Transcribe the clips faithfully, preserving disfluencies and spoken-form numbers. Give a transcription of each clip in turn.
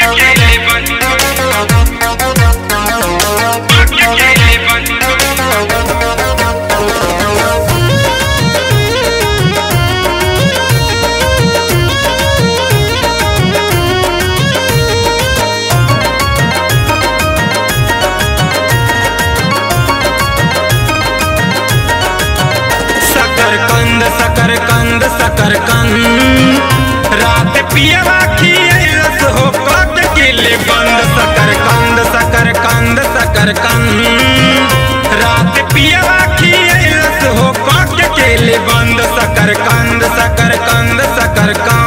शकरकंद शकरकंद रात पियवा खियलस हो कट किले बंद शकरकंद शकरकंद शकरकंद रात पियवा खियलस हो कट किले बंद शकरकंद शकरकंद शकरकंद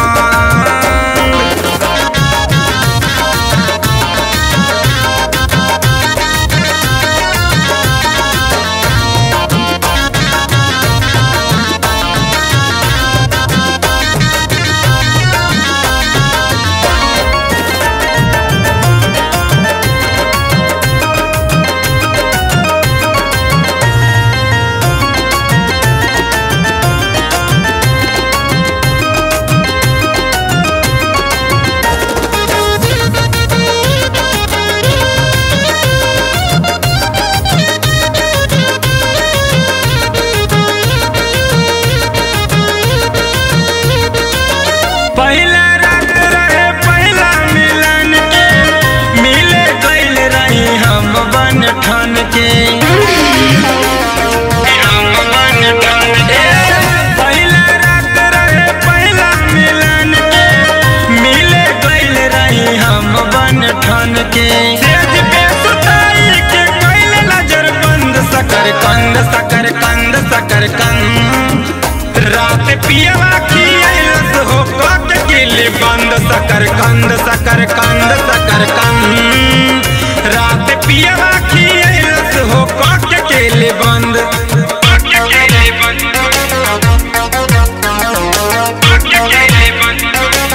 ठन के पहला रात रहे पहला मिलन के मिले गइल रही हम बन ठन के सेज पे सुताई के गइल नजर बंद शकरकंद शकरकंद शकरकंद रात पियवा खियलस हो कट किले बंद शकरकंद शकरकंद शकरकंद रात पियवा खियलस हो कट किले बंद कट किले बंद कट किले बंद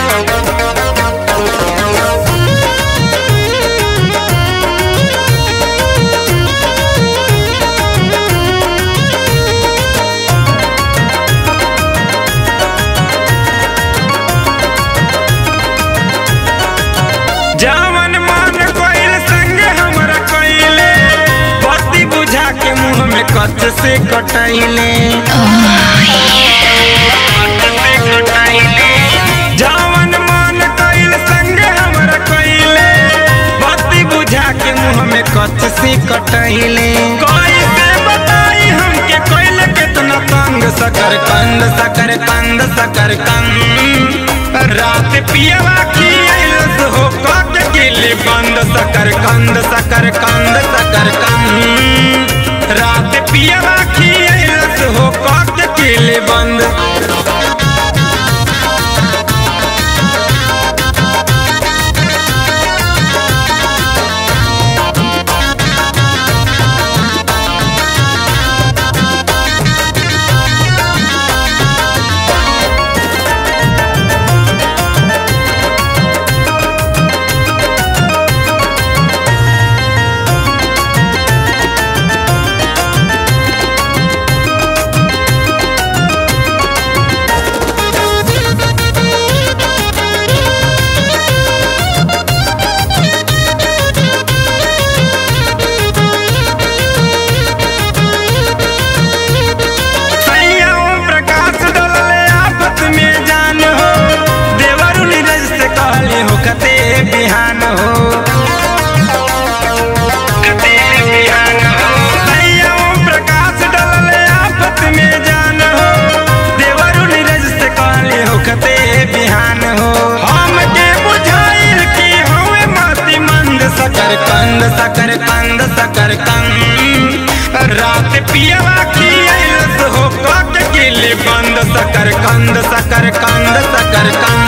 जावन मन कोइल संग हमरा कोइले बत्ती बुझा के मुंह में कच से कटाइले जावन मन कोइल संग हमरा कोइले बत्ती बुझा के मुंह में कच से कटाइले कोई से बताई हमके कोइले कितना तंग शकरकंद शकरकंद शकरकंद रात पियवा खियलस हो कट किले बंद शकरकंद शकरकंद शकरकंद रात पियवा खियलस हो कट किले बंद कते बिहान हो कते बिहान हो सैया प्रकाश डलले आफत में जान हो देवरु नीरज से कहले हो कते बिहान हो हमके बुझाइल कि हवे मति मंद शकरकंद शकरकंद शकरकंद रात पियवा खियलस हो कट किले बंद शकरकंद शकरकंद शकरकंद